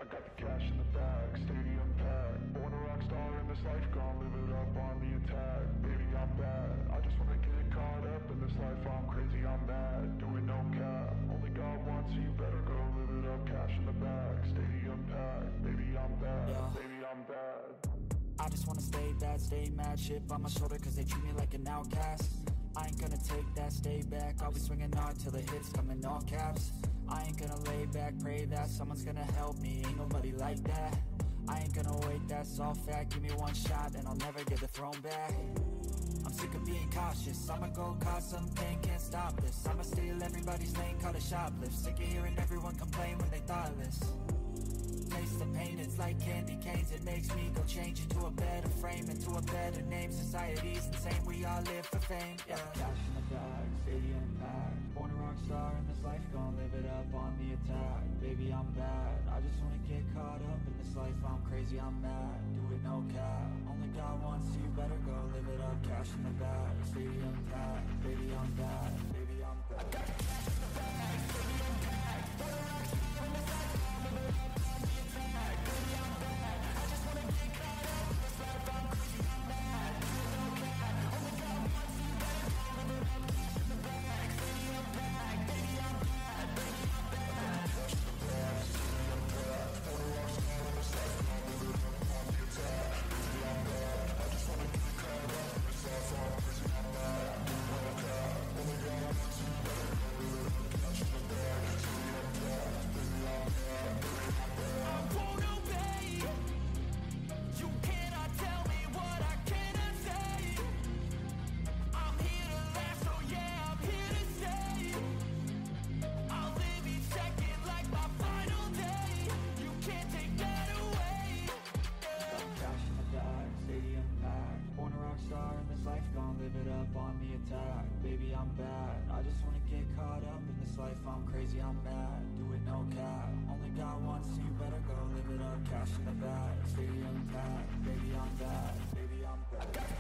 I got the cash in the bag, stadium packed. Born a rock star in this life, gon' live it up on the attack. Baby, I'm bad, I just wanna get caught up in this life. I'm crazy, I'm mad, doing no cap. Only God wants you, better go live it up. Cash in the bag, stadium packed. Baby, I'm bad, yeah. Baby, I'm bad. I just wanna stay bad, stay mad. Chip on my shoulder cause they treat me like an outcast. I ain't gonna take that, stay back. I'll be swinging hard till the hits come in all caps. I ain't gonna lay back, pray that someone's gonna help me. Ain't nobody like that. I ain't gonna wait, that's all fact. Give me one shot and I'll never get the throne back. I'm sick of being cautious, I'ma go cause something, can't stop this. I'ma steal everybody's lane, call it shoplift. Sick of hearing everyone complain when they thoughtless. Taste the pain, it's like candy canes. It makes me go change into a better frame, into a better name. Society's insane, we all live for fame, yeah. Cash in the bag, stadium packed. Born a rock star in this life, gon' live it up on the attack. Baby, I'm bad, I just wanna get caught up in this life. I'm crazy, I'm mad, do it no cap. Only God wants you, better go live it up. Cash in the bag, stadium packed. Baby, I'm bad, baby, I'm bad. I got the cash in the bag, stadium packed. Born a rock star in this life, gon' live it up. Baby, I'm bad, I just wanna get caught up in this life. I'm crazy, I'm mad, do it no cap. Only God wants you, better go live it up. Cash in the bag, stadium packed. Baby, I'm bad, baby, I'm bad.